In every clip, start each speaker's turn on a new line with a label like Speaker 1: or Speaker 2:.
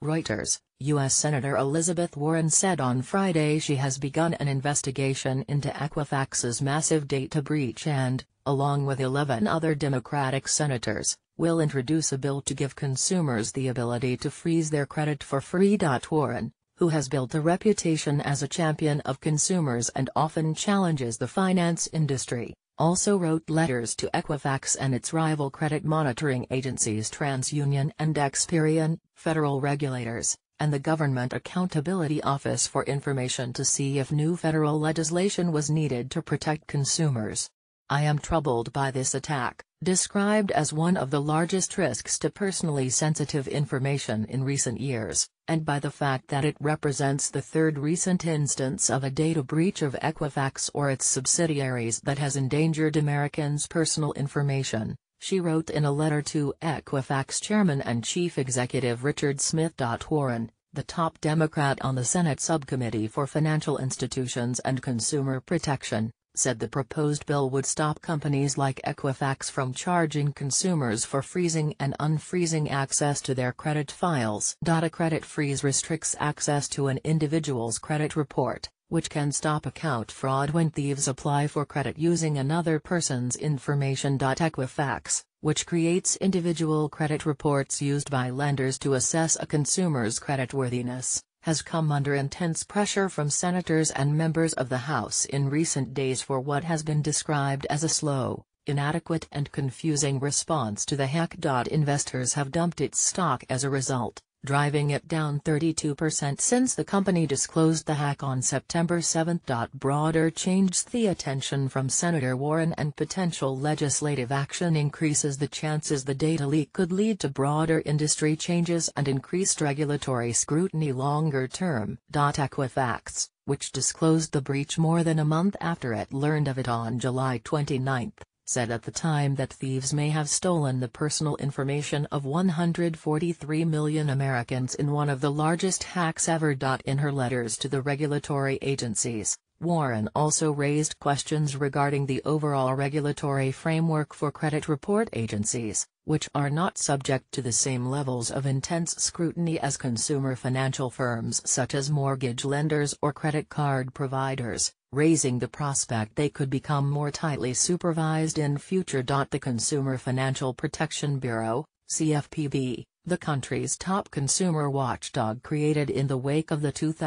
Speaker 1: Reuters, U.S. Senator Elizabeth Warren said on Friday she has begun an investigation into Equifax's massive data breach and, along with 11 other Democratic senators, will introduce a bill to give consumers the ability to freeze their credit for free. Warren, who has built a reputation as a champion of consumers and often challenges the finance industry, also wrote letters to Equifax and its rival credit monitoring agencies TransUnion and Experian, federal regulators, and the Government Accountability Office for information to see if new federal legislation was needed to protect consumers. "I am troubled by this attack, described as one of the largest risks to personally sensitive information in recent years, and by the fact that it represents the third recent instance of a data breach of Equifax or its subsidiaries that has endangered Americans' personal information," she wrote in a letter to Equifax Chairman and Chief Executive Richard Smith. Warren, the top Democrat on the Senate Subcommittee for Financial Institutions and Consumer Protection, said the proposed bill would stop companies like Equifax from charging consumers for freezing and unfreezing access to their credit files. A credit freeze restricts access to an individual's credit report, which can stop account fraud when thieves apply for credit using another person's information. Equifax, which creates individual credit reports used by lenders to assess a consumer's creditworthiness, has come under intense pressure from senators and members of the House in recent days for what has been described as a slow, inadequate and confusing response to the hack. Investors have dumped its stock as a result, driving it down 32% since the company disclosed the hack on September 7. Broader changes the attention from Senator Warren, and potential legislative action increases the chances the data leak could lead to broader industry changes and increased regulatory scrutiny longer term. Equifax, which disclosed the breach more than a month after it learned of it on July 29, said at the time that thieves may have stolen the personal information of 143 million Americans in one of the largest hacks ever. In her letters to the regulatory agencies, Warren also raised questions regarding the overall regulatory framework for credit report agencies, which are not subject to the same levels of intense scrutiny as consumer financial firms such as mortgage lenders or credit card providers, raising the prospect they could become more tightly supervised in future. The Consumer Financial Protection Bureau, CFPB, the country's top consumer watchdog created in the wake of the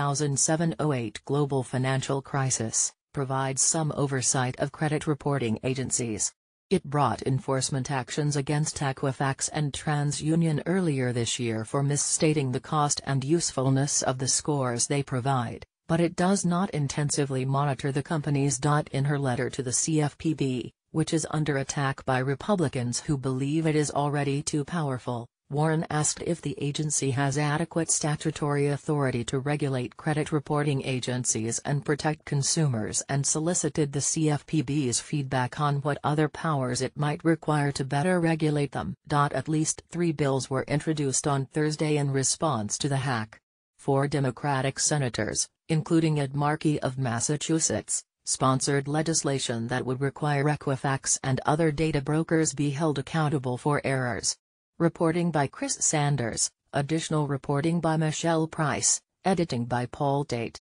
Speaker 1: 2007-08 global financial crisis, provides some oversight of credit reporting agencies. It brought enforcement actions against Equifax and TransUnion earlier this year for misstating the cost and usefulness of the scores they provide, but it does not intensively monitor the companies. In her letter to the CFPB, which is under attack by Republicans who believe it is already too powerful, Warren asked if the agency has adequate statutory authority to regulate credit reporting agencies and protect consumers, and solicited the CFPB's feedback on what other powers it might require to better regulate them. At least 3 bills were introduced on Thursday in response to the hack. 4 Democratic senators, including Ed Markey of Massachusetts, sponsored legislation that would require Equifax and other data brokers be held accountable for errors. Reporting by Chris Sanders, additional reporting by Michelle Price, editing by Paul Tate.